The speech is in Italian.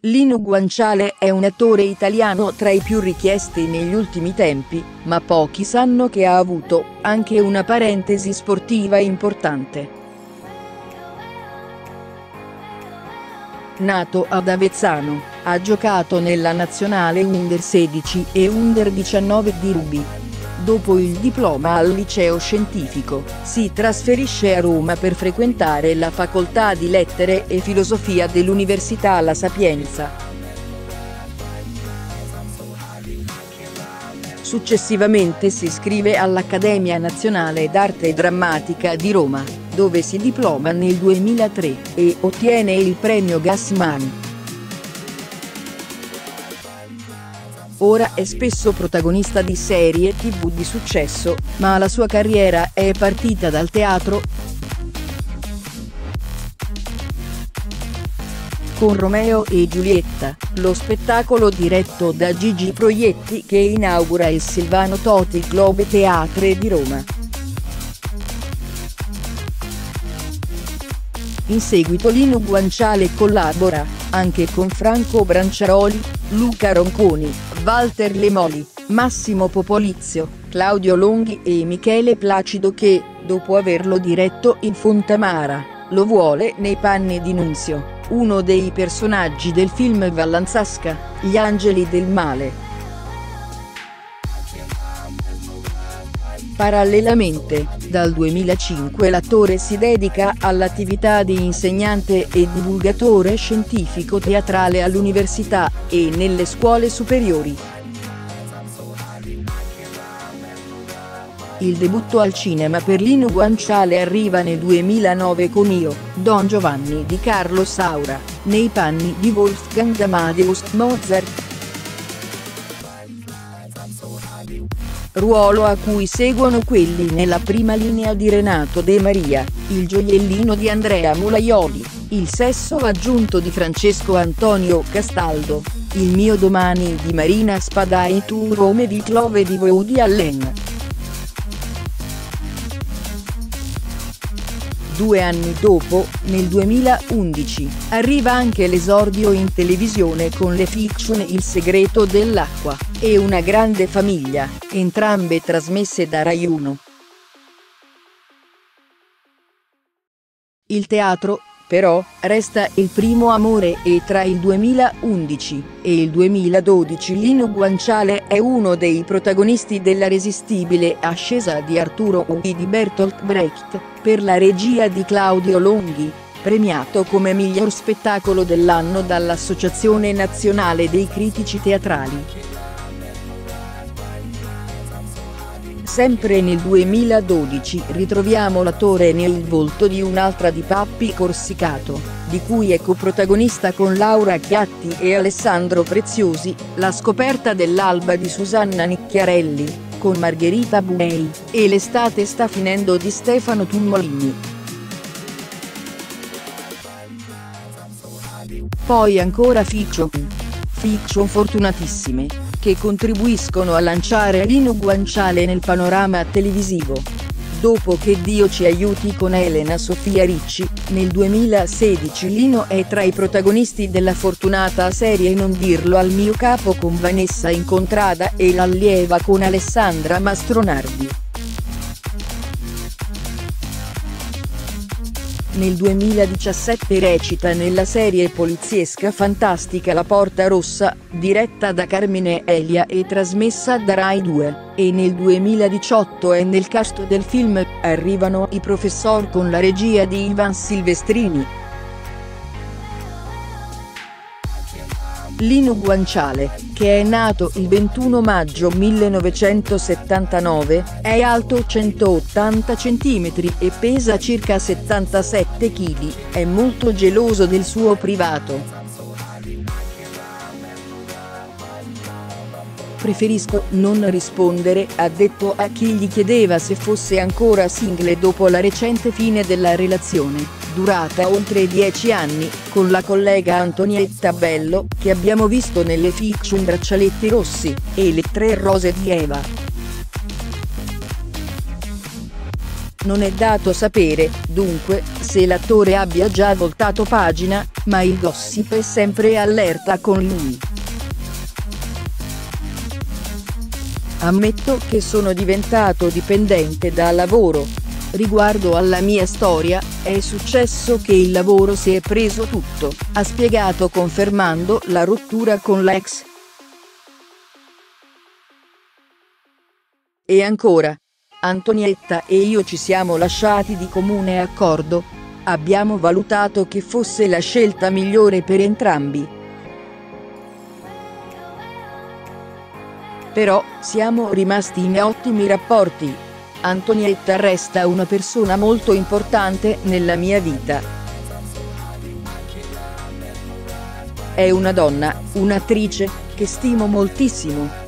Lino Guanciale è un attore italiano tra i più richiesti negli ultimi tempi, ma pochi sanno che ha avuto anche una parentesi sportiva importante. Nato ad Avezzano, ha giocato nella nazionale Under 16 e Under 19 di rugby. Dopo il diploma al liceo scientifico, si trasferisce a Roma per frequentare la facoltà di Lettere e Filosofia dell'Università La Sapienza. Successivamente si iscrive all'Accademia Nazionale d'Arte Drammatica di Roma, dove si diploma nel 2003 e ottiene il premio Gassman. Ora è spesso protagonista di serie TV di successo, ma la sua carriera è partita dal teatro. Con Romeo e Giulietta, lo spettacolo diretto da Gigi Proietti che inaugura il Silvano Toti Globe Theatre di Roma. In seguito Lino Guanciale collabora anche con Franco Branciaroli, Luca Ronconi, Walter Lemoli, Massimo Popolizio, Claudio Longhi e Michele Placido che, dopo averlo diretto in Fontamara, lo vuole nei panni di Nunzio, uno dei personaggi del film Vallanzasca, Gli Angeli del Male. Parallelamente, dal 2005 l'attore si dedica all'attività di insegnante e divulgatore scientifico teatrale all'università e nelle scuole superiori. Il debutto al cinema per Lino Guanciale arriva nel 2009 con Io, Don Giovanni di Carlo Saura, nei panni di Wolfgang Amadeus Mozart. Ruolo a cui seguono quelli nella prima linea di Renato De Maria, Il gioiellino di Andrea Molaioli, Il sesso aggiunto di Francesco Antonio Castaldo, Il mio domani di Marina Spada e Tu Rome di Clove di Woody Allen. 2 anni dopo, nel 2011, arriva anche l'esordio in televisione con le fiction Il segreto dell'acqua e Una grande famiglia, entrambe trasmesse da Rai 1. Il teatro, però, resta il primo amore e tra il 2011 e il 2012 Lino Guanciale è uno dei protagonisti dell'irresistibile ascesa di Arturo Ui di Bertolt Brecht, per la regia di Claudio Longhi, premiato come miglior spettacolo dell'anno dall'Associazione Nazionale dei Critici Teatrali. Sempre nel 2012 ritroviamo l'attore nel volto di un'altra di Pappi Corsicato, di cui è coprotagonista con Laura Chiatti e Alessandro Preziosi, La scoperta dell'alba di Susanna Nicchiarelli, con Margherita Buei, e L'estate sta finendo di Stefano Tumolini. Poi ancora fiction fortunatissime, che contribuiscono a lanciare Lino Guanciale nel panorama televisivo. Dopo che Dio ci aiuti con Elena Sofia Ricci, nel 2016 Lino è tra i protagonisti della fortunata serie Non dirlo al mio capo con Vanessa Incontrada e L'allieva con Alessandra Mastronardi. Nel 2017 recita nella serie poliziesca fantastica La Porta Rossa, diretta da Carmine Elia e trasmessa da Rai 2, e nel 2018 è nel cast del film Arrivano i Professor con la regia di Ivan Silvestrini. Lino Guanciale, che è nato il 21 maggio 1979, è alto 180 cm e pesa circa 77 kg, è molto geloso del suo privato. Preferisco non rispondere, ha detto a chi gli chiedeva se fosse ancora single dopo la recente fine della relazione, durata oltre 10 anni, con la collega Antonietta Bello, che abbiamo visto nelle fiction Braccialetti Rossi e Le 3 rose di Eva. Non è dato sapere, dunque, se l'attore abbia già voltato pagina, ma il gossip è sempre allerta con lui. Ammetto che sono diventato dipendente dal lavoro. Riguardo alla mia storia, è successo che il lavoro si è preso tutto, ha spiegato confermando la rottura con l'ex. E ancora. Antonietta e io ci siamo lasciati di comune accordo. Abbiamo valutato che fosse la scelta migliore per entrambi. Però, siamo rimasti in ottimi rapporti. Antonietta resta una persona molto importante nella mia vita. È una donna, un'attrice, che stimo moltissimo.